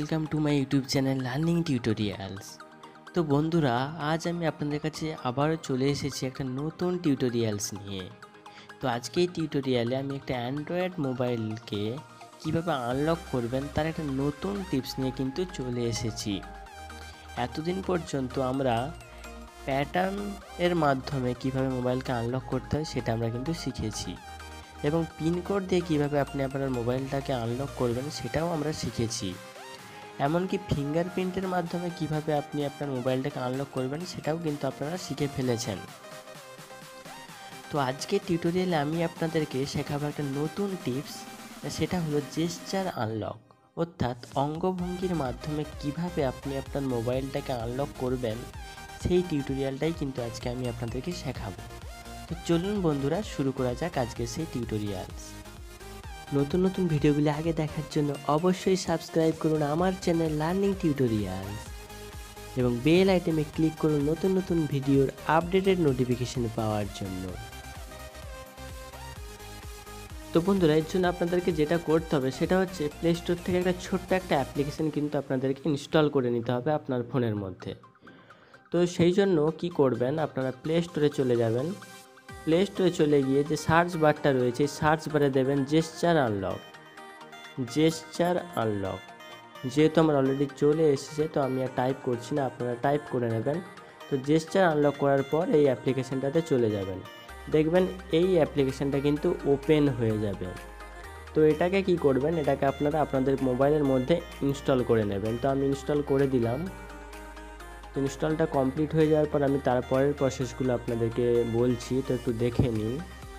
Welcome to my YouTube channel learning tutorials. তো বন্ধুরা, আজ আমি আপনাদের কাছে আবারও চলে এসেছি একটা নতুন টিউটোরিয়ালস নিয়ে। তো আজকে এই টিউটোরিয়ালে আমি একটা অ্যান্ড্রয়েড মোবাইলকে কিভাবে আনলক করবেন তার একটা নতুন টিপস নিয়ে কিন্তু চলে এসেছি। এতদিন পর্যন্ত আমরা প্যাটার্ন এর মাধ্যমে কিভাবে মোবাইলকে আনলক করতে হয় সেটা আমরা কিন্তু শিখেছি, এবং পিনকোড দিয়ে কিভাবে আপনি আপনার মোবাইলটাকে আনলক করবেন সেটাও আমরা শিখেছি। এমনকি ফিঙ্গারপ্রিন্টের মাধ্যমে কিভাবে আপনি আপনার মোবাইলটাকে আনলক করবেন সেটাও কিন্তু আপনারা শিখে ফেলেছেন। তো আজকের টিউটোরিয়ালে আমি আপনাদেরকে শেখাবো একটা নতুন টিপস, সেটা হলো জেস্চার আনলক, অর্থাৎ অঙ্গভঙ্গির মাধ্যমে কিভাবে আপনি আপনার মোবাইলটাকে আনলক করবেন সেই টিউটোরিয়ালটাই কিন্তু আজকে আমি আপনাদেরকে শেখাবো। তো চলুন বন্ধুরা, শুরু করা যাক আজকে সেই টিউটোরিয়ালস। নতুন নতুন ভিডিওগুলি আগে দেখার জন্য অবশ্যই সাবস্ক্রাইব করুন আমার চ্যানেল লার্নিং টিউটোরিয়ালস এবং বেল আইটেমে ক্লিক করুন নতুন নতুন ভিডিওর আপডেটেড নোটিফিকেশন পাওয়ার জন্য। তো বন্ধুরা, এর জন্য আপনাদেরকে যেটা করতে হবে সেটা হচ্ছে প্লে স্টোর থেকে একটা ছোট্ট একটা অ্যাপ্লিকেশন কিন্তু আপনাদেরকে ইনস্টল করে নিতে হবে আপনার ফোনের মধ্যে। তো সেই জন্য কি করবেন, আপনারা প্লে স্টোরে চলে যাবেন। প্লে স্টোরে চলে গিয়ে যে সার্চ বারটা রয়েছে সার্চ বারে দেবেন জেস্চার আনলক। জেস্চার আনলক যেহেতু আমার অলরেডি চলে এসেছে, তো আমি আর টাইপ করছি না, আপনারা টাইপ করে নেবেন। তো জেস্চার আনলক করার পর এই অ্যাপ্লিকেশানটাতে চলে যাবেন, দেখবেন এই অ্যাপ্লিকেশানটা কিন্তু ওপেন হয়ে যাবে। তো এটাকে কি করবেন, এটাকে আপনারা আপনাদের মোবাইলের মধ্যে ইনস্টল করে নেবেন। তো আমি ইনস্টল করে দিলাম। ইনস্টলটা কমপ্লিট হয়ে যাওয়ার পর আমি তারপরের প্রসেসগুলো আপনাদেরকে বলছি, তো একটু দেখে নিন।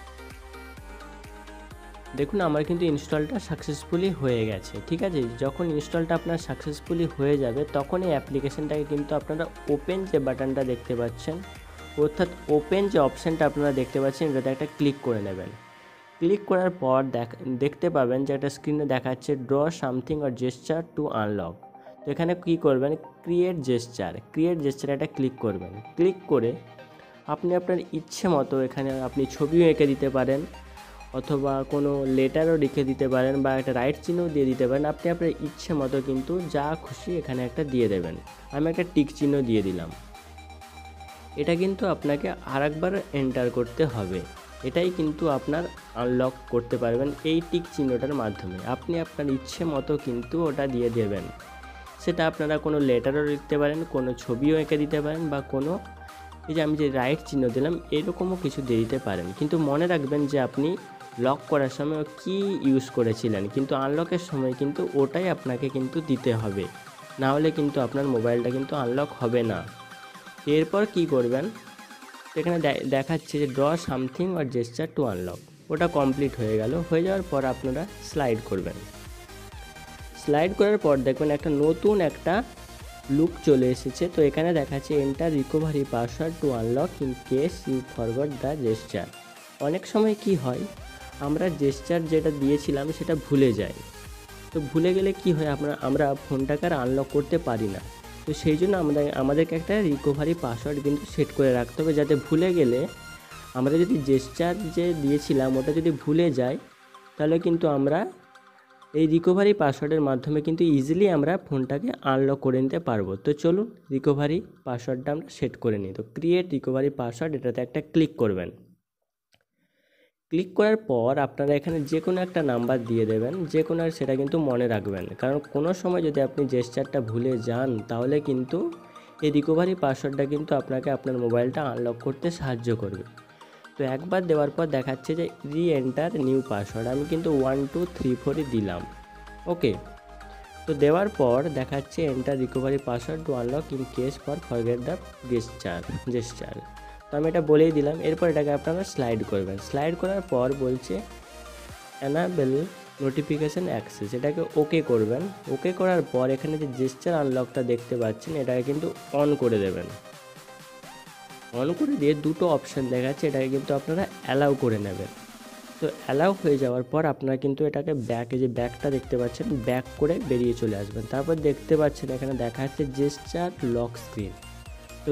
দেখুন, আমার কিন্তু ইনস্টলটা সাকসেসফুলি হয়ে গেছে। ঠিক আছে, যখন ইনস্টলটা আপনার সাকসেসফুলি হয়ে যাবে তখন এই অ্যাপ্লিকেশানটাকে কিন্তু আপনারা ওপেন যে বাটনটা দেখতে পাচ্ছেন, অর্থাৎ ওপেন যে অপশানটা আপনারা দেখতে পাচ্ছেন, এটাতে একটা ক্লিক করে নেবেন। ক্লিক করার পর দেখতে পাবেন যে একটা স্ক্রিনে দেখাচ্ছে draw something or gesture to unlock. তো এখানে কী করবেন, ক্রিয়েট জেস্চার একটা ক্লিক করবেন। ক্লিক করে আপনি আপনার ইচ্ছে মতো এখানে আপনি ছবিও এঁকে দিতে পারেন, অথবা কোনো লেটারও লিখে দিতে পারেন, বা একটা রাইট চিহ্নও দিয়ে দিতে পারেন। আপনি আপনার ইচ্ছে মতো কিন্তু যা খুশি এখানে একটা দিয়ে দেবেন। আমি একটা টিক চিহ্ন দিয়ে দিলাম। এটা কিন্তু আপনাকে আরেকবার এন্টার করতে হবে। এটাই কিন্তু আপনার আনলক করতে পারবেন এই টিক চিহ্নটার মাধ্যমে। আপনি আপনার ইচ্ছে মতো কিন্তু ওটা দিয়ে দেবেন। সেটা আপনারা কোনো লেটারও লিখতে পারেন, কোনো ছবিও এঁকে দিতে পারেন, বা কোনো এই যে আমি যে রাইট চিহ্ন দিলাম এরকমও কিছু দিয়ে দিতে পারেন। কিন্তু মনে রাখবেন যে আপনি লক করার সময় কি ইউজ করেছিলেন, কিন্তু আনলকের সময় কিন্তু ওটাই আপনাকে কিন্তু দিতে হবে, না হলে কিন্তু আপনার মোবাইলটা কিন্তু আনলক হবে না। এরপর কি করবেন, এখানে দেখাচ্ছে যে draw something or gesture to unlock, ওটা কমপ্লিট হয়ে গেল। হয়ে যাওয়ার পর আপনারা স্লাইড করবেন। স্লাইড করার পর দেখবেন একটা নতুন একটা লুক চলে এসেছে। তো এখানে দেখাচ্ছে enter recovery password to unlock in case you forgot the gesture. অনেক সময় কি হয়, আমরা জেস্চার যেটা দিয়েছিলাম সেটা ভুলে যাই। তো ভুলে গেলে কি হয়, আমরা ফোনটাকে আর আনলক করতে পারি না। তো সেই জন্য আমাদেরকে একটা রিকভারি পাসওয়ার্ড কিন্তু সেট করে রাখতে হবে, যাতে ভুলে গেলে আমরা যদি জেস্চার যে দিয়েছিলাম ওটা যদি ভুলে যাই, তাহলে কিন্তু আমরা এই রিকভারি পাসওয়ার্ডের মাধ্যমে কিন্তু ইজিলি আমরা ফোনটাকে আনলক করে নিতে পারবো। তো চলুন রিকভারি পাসওয়ার্ডটা আমরা সেট করে নিই। তো ক্রিয়েট রিকভারি পাসওয়ার্ড, এটাতে একটা ক্লিক করবেন। ক্লিক করার পর আপনারা এখানে যে কোনো একটা নাম্বার দিয়ে দেবেন, যে কোনো, সেটা কিন্তু মনে রাখবেন, কারণ কোনো সময় যদি আপনি জেস্চারটা ভুলে যান তাহলে কিন্তু এই রিকভারি পাসওয়ার্ডটা কিন্তু আপনাকে আপনার মোবাইলটা আনলক করতে সাহায্য করবে। তো একবার দেওয়ার পর দেখাচ্ছে যে রি এন্টার নিউ পাসওয়ার্ড, আমি কিন্তু 1 2 3 4ই দিলাম। ওকে, তো দেওয়ার পর দেখাচ্ছে enter recovery password to unlock in case for forget the gesture. তো আমি এটা বলেই দিলাম। এরপর এটাকে আপনারা স্লাইড করবেন। স্লাইড করার পর বলছে এনাবেল নোটিফিকেশান অ্যাক্সেস, এটাকে ওকে করবেন। ওকে করার পর এখানে যে জেস্চার আনলকটা দেখতে পাচ্ছেন এটাকে কিন্তু অন করে দেবেন। অন করে দিয়ে দুটো অপশান দেখাচ্ছে, এটাকে কিন্তু আপনারা অ্যালাউ করে নেবেন। তো অ্যালাউ হয়ে যাওয়ার পর আপনারা কিন্তু এটাকে ব্যাকে, যে ব্যাকটা দেখতে পাচ্ছেন, ব্যাক করে বেরিয়ে চলে আসবেন। তারপর দেখতে পাচ্ছেন এখানে দেখা যাচ্ছে জেস্চার লক স্ক্রিন। তো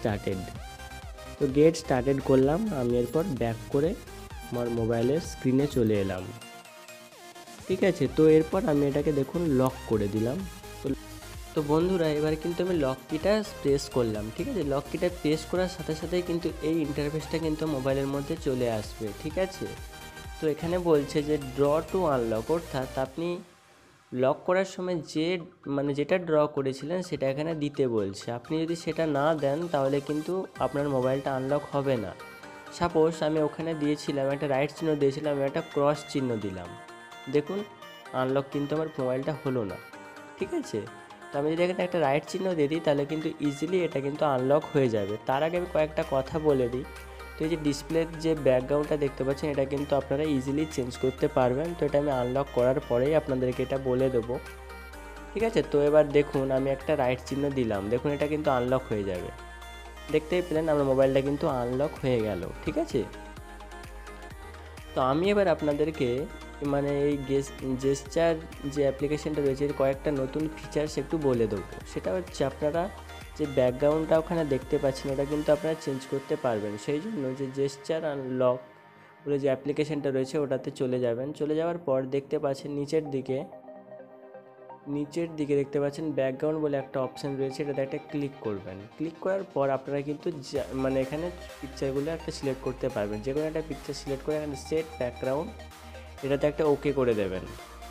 গেট স্টার্টেড করলাম আমি। এরপর ব্যাক করে আমার মোবাইলের স্ক্রিনে চলে এলাম। ঠিক আছে, তো এরপর আমি এটাকে দেখুন লক করে দিলাম। তো তো বন্ধুরা এবার কিন্তু আমি লক কিটা প্রেস করলাম, ঠিক আছে। লক কিটা প্রেস করার সাথে সাথেই কিন্তু এই ইন্টারফেসটা কিন্তু মোবাইলের মধ্যে চলে আসবে, ঠিক আছে। তো এখানে বলছে যে ড্র টু আনলক, অর্থাৎ আপনি লক করার সময় যেটা ড্র করেছিলেন সেটা এখানে দিতে বলছে। আপনি যদি সেটা না দেন তাহলে কিন্তু আপনার মোবাইলটা আনলক হবে না। সাপোজ আমি ওখানে দিয়েছিলাম একটা রাইট চিহ্ন দিয়েছিলাম, আমি একটা ক্রস চিহ্ন দিলাম, দেখুন আনলক কিন্তু আমার মোবাইলটা হলো না, ঠিক আছে। তো আমি যদি এখানে একটা রাইট চিহ্ন দিয়ে দিই তাহলে কিন্তু ইজিলি এটা কিন্তু আনলক হয়ে যাবে। তার আগে আমি কয়েকটা কথা বলে দিই। তো এই যে ডিসপ্লের যে ব্যাকগ্রাউন্ডটা দেখতে পাচ্ছেন এটা কিন্তু আপনারা ইজিলি চেঞ্জ করতে পারবেন। তো এটা আমি আনলক করার পরেই আপনাদেরকে এটা বলে দেবো, ঠিক আছে। তো এবার দেখুন আমি একটা রাইট চিহ্ন দিলাম, দেখুন এটা কিন্তু আনলক হয়ে যাবে। দেখতেই পেলেন আমার মোবাইলটা কিন্তু আনলক হয়ে গেল, ঠিক আছে। তো আমি এবার আপনাদেরকে মানে এই জেস্চার যে অ্যাপ্লিকেশনটা রয়েছে এর কয়েকটা নতুন ফিচার্স একটু বলে দেবো। সেটা হচ্ছে আপনারা যে ব্যাকগ্রাউন্ডটা ওখানে দেখতে পাচ্ছেন ওটা কিন্তু আপনারা চেঞ্জ করতে পারবেন। সেই জন্য যে জেস্চার আনলক বলে যে অ্যাপ্লিকেশনটা রয়েছে ওটাতে চলে যাবেন। চলে যাওয়ার পর দেখতে পাচ্ছেন নিচের দিকে দেখতে পাচ্ছেন ব্যাকগ্রাউন্ড বলে একটা অপশান রয়েছে, এটাতে একটা ক্লিক করবেন। ক্লিক করার পর আপনারা কিন্তু মানে এখানে পিকচারগুলো একটা সিলেক্ট করতে পারবেন। যে কোনো একটা পিকচার সিলেক্ট করে এখানে সেট ব্যাকগ্রাউন্ড এটাতে একটা ওকে করে দেবেন,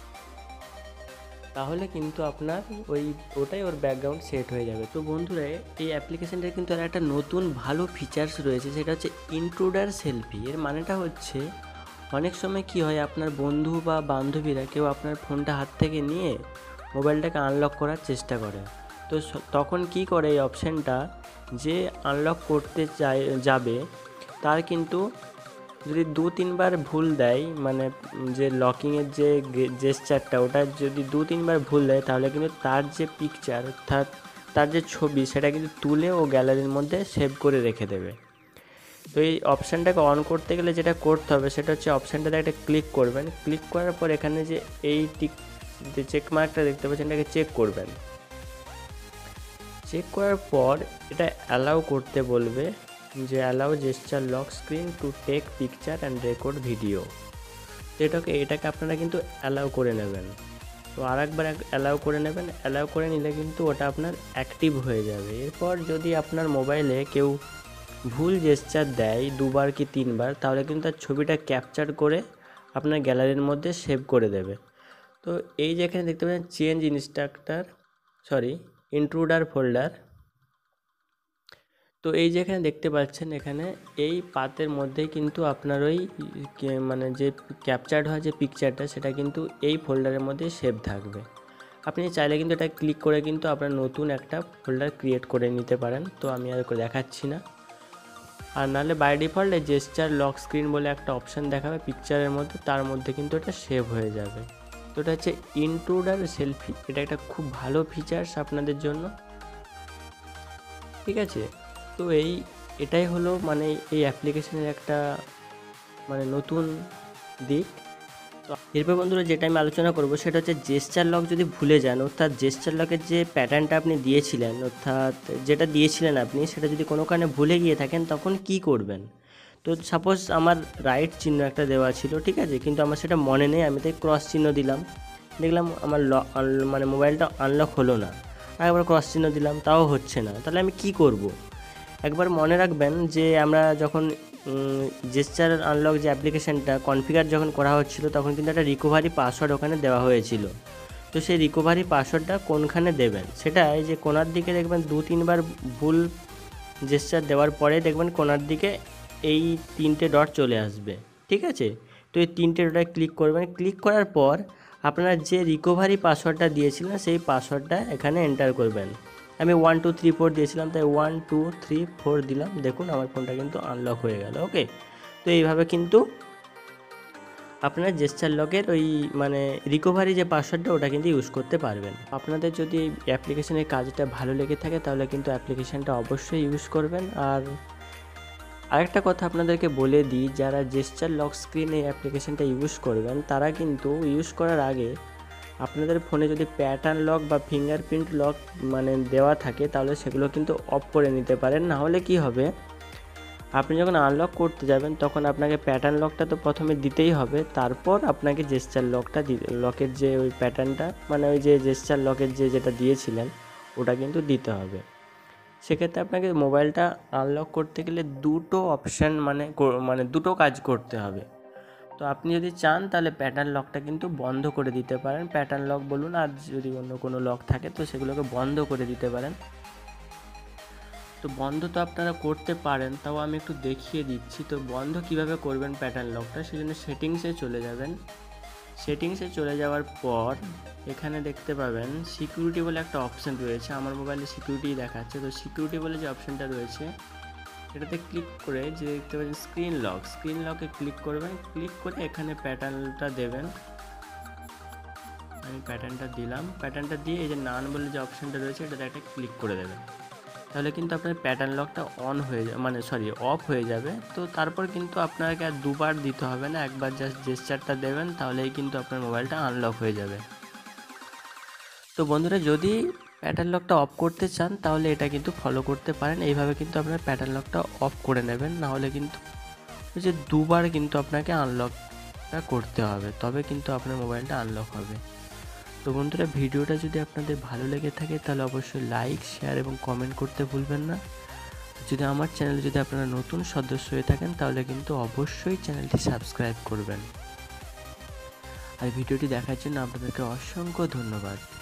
তাহলে কিন্তু আপনার ওটাই ওর ব্যাকগ্রাউন্ড সেট হয়ে যাবে। তো বন্ধুরা এই অ্যাপ্লিকেশানটার কিন্তু আর একটা নতুন ভালো ফিচার্স রয়েছে, সেটা হচ্ছে ইন্ট্রুডার সেলফি। এর মানেটা হচ্ছে অনেক সময় কি হয় আপনার বন্ধু বা বান্ধবীরা কেউ আপনার ফোনটা হাত থেকে নিয়ে মোবাইলটাকে আনলক করার চেষ্টা করে। তো তখন কি করে এই অপশানটা, যে আনলক করতে যাবে তার কিন্তু যদি 2-3 বার ভুল দেয়, মানে যে লকিংয়ের যে জেস্চারটা ওটা যদি 2-3 বার ভুল দেয় তাহলে কিন্তু তার যে পিকচার অর্থাৎ তার যে ছবি সেটা কিন্তু তুলে ও গ্যালারির মধ্যে সেভ করে রেখে দেবে। তো এই অপশানটাকে অন করতে গেলে যেটা করতে হবে সেটা হচ্ছে অপশানটাতে একটা ক্লিক করবেন। ক্লিক করার পর এখানে যে এই যে চেক মার্কটা দেখতে পাচ্ছেন এটাকে চেক করবেন। চেক করার পর এটা অ্যালাউ করতে বলবে, যে allow gesture lock screen to take picture and record video. তো এটাকে আপনারা কিন্তু অ্যালাউ করে নেবেন। তো আরেকবার অ্যালাউ করে নেবেন। অ্যালাউ করে নিলে কিন্তু ওটা আপনার অ্যাক্টিভ হয়ে যাবে। এরপর যদি আপনার মোবাইলে কেউ ভুল জেস্চার দেয় 2 বার কি 3 বার, তাহলে কিন্তু তার ছবিটা ক্যাপচার করে আপনার গ্যালারির মধ্যে সেভ করে দেবে। তো এই যে এখানে দেখতে পাচ্ছেন চেঞ্জ ইন্ট্রুডার ফোল্ডার। তো এই যে এখানে দেখতে পাচ্ছেন এখানে এই পাতের মধ্যে কিন্তু আপনার ওই মানে যে ক্যাপচার্ড হয় যে পিকচারটা সেটা কিন্তু এই ফোল্ডারের মধ্যে সেভ থাকবে। আপনি চাইলে কিন্তু এটা ক্লিক করে কিন্তু আপনার নতুন একটা ফোল্ডার ক্রিয়েট করে নিতে পারেন। তো আমি আর দেখাচ্ছি না। আর নাহলে by default gesture lock screen বলে একটা অপশান দেখাবে পিকচারের মধ্যে, তার মধ্যে কিন্তু এটা সেভ হয়ে যাবে। তো এটা হচ্ছে ইন্ট্রুডার সেলফি, এটা একটা খুব ভালো ফিচার্স আপনাদের জন্য, ঠিক আছে। তো এটাই হলো মানে এই অ্যাপ্লিকেশনের একটা মানে নতুন দিক। তো এরপর বন্ধুরা যেটা আমি আলোচনা করব সেটা হচ্ছে জেস্চার লক যদি ভুলে যান, অর্থাৎ জেস্চার লকের যে প্যাটার্নটা আপনি দিয়েছিলেন অর্থাৎ যেটা দিয়েছিলেন আপনি সেটা যদি কোনো কারণে ভুলে গিয়ে থাকেন তখন কি করবেন। তো সাপোজ আমার রাইট চিহ্ন একটা দেওয়া ছিল, ঠিক আছে, কিন্তু আমার সেটা মনে নেই, আমি তাই ক্রস চিহ্ন দিলাম, দেখলাম আমার মানে মোবাইলটা আনলক হলো না। আর একবার ক্রস চিহ্ন দিলাম তাও হচ্ছে না, তাহলে আমি কি করব। একবার মনে রাখবেন যে আমরা যখন জেস্চার আনলক যে অ্যাপ্লিকেশানটা কনফিগার যখন করা হচ্ছিল তখন কিন্তু একটা রিকভারি পাসওয়ার্ড ওখানে দেওয়া হয়েছিল। তো সেই রিকভারি পাসওয়ার্ডটা কোনখানে দেবেন, সেটা এই যে কোনার দিকে দেখবেন 2-3 বার ভুল জেস্চার দেওয়ার পরে দেখবেন কোনার দিকে এই 3টে ডট চলে আসবে, ঠিক আছে। তো এই 3টে ডটে ক্লিক করবেন। ক্লিক করার পর আপনারা যে রিকভারি পাসওয়ার্ডটা দিয়েছিলেন সেই পাসওয়ার্ডটা এখানে এন্টার করবেন। আমি 1 2 3 4 দিয়েছিলাম, তাই 1 2 3 4 দিলাম, দেখুন আমার ফোনটা কিন্তু আনলক হয়ে গেল। ওকে, তো এইভাবে কিন্তু আপনার জেস্চার লকের ওই মানে রিকভারি যে পাসওয়ার্ডটা ওটা কিন্তু ইউজ করতে পারবেন। আপনাদের যদি এই অ্যাপ্লিকেশনের কাজটা ভালো লেগে থাকে তাহলে কিন্তু অ্যাপ্লিকেশানটা অবশ্যই ইউজ করবেন। আর আরেকটা কথা আপনাদেরকে বলে দিই, যারা জেস্চার লক স্ক্রিন এই অ্যাপ্লিকেশানটা ইউজ করবেন তারা কিন্তু ইউজ করার আগে আপনাদের ফোনে যদি প্যাটার্ন লক বা ফিঙ্গারপ্রিন্ট লক মানে দেওয়া থাকে তাহলে সেগুলো কিন্তু অফ করে নিতে পারেন। না হলে কি হবে, আপনি যখন আনলক করতে যাবেন তখন আপনাকে প্যাটার্ন লকটা তো প্রথমে দিতেই হবে, তারপর আপনাকে জেস্চার লকের যে ওই প্যাটার্নটা মানে ওই যে জেস্চার লকের যেটা দিয়েছিলেন ওটা কিন্তু দিতে হবে। সেক্ষেত্রে আপনাকে মোবাইলটা আনলক করতে গেলে দুটো অপশান মানে দুটো কাজ করতে হবে। তো আপনি যদি চান তাহলে প্যাটার্ন লকটা কিন্তু বন্ধ করে দিতে পারেন, প্যাটার্ন লক বলুন, আর যদি অন্য কোনো লক থাকে তো সেগুলোকে বন্ধ করে দিতে পারেন। তো বন্ধ তো আপনারা করতে পারেন, তাও আমি একটু দেখিয়ে দিচ্ছি। তো বন্ধ কিভাবে করবেন প্যাটার্ন লকটা, সেই জন্য সেটিংসে চলে যাবেন। সেটিংসে চলে যাওয়ার পর এখানে দেখতে পাবেন সিকিউরিটি বলে একটা অপশান রয়েছে। আমার মোবাইলে সিকিউরিটি দেখাচ্ছে, তো সিকিউরিটি বলে যে অপশানটা রয়েছে এটাতে ক্লিক করে যে দেখতে পাচ্ছেন স্ক্রিন লকে ক্লিক করবেন। ক্লিক করে এখানে প্যাটার্নটা দেবেন। আমি প্যাটার্নটা দিলাম, প্যাটার্নটা দিয়ে এই যে নান বলে যে অপশানটা রয়েছে এটাতে একটা ক্লিক করে দেবেন। তাহলে কিন্তু আপনার প্যাটার্ন লকটা অফ হয়ে যাবে। তো তারপর কিন্তু আপনাকে আর দুবার দিতে হবে না, একবার জাস্ট জেস্চারটা দেবেন, তাহলেই কিন্তু আপনার মোবাইলটা আনলক হয়ে যাবে। তো বন্ধুরা, যদি প্যাটার্ন লকটা অফ করতে চান তাহলে এটা কিন্তু ফলো করতে পারেন। এইভাবে কিন্তু আপনার প্যাটার্ন লকটা অফ করে নেবেন, নাহলে কিন্তু ওই যে দুবার কিন্তু আপনাকে আনলকটা করতে হবে, তবে কিন্তু আপনার মোবাইলটা আনলক হবে। তো বন্ধুরা, ভিডিওটা যদি আপনাদের ভালো লেগে থাকে তাহলে অবশ্যই লাইক, শেয়ার এবং কমেন্ট করতে ভুলবেন না। যদি আমার চ্যানেলে যদি আপনারা নতুন সদস্য হয়ে থাকেন তাহলে কিন্তু অবশ্যই চ্যানেলটি সাবস্ক্রাইব করবেন। আর ভিডিওটি দেখার জন্য আপনাদেরকে অসংখ্য ধন্যবাদ।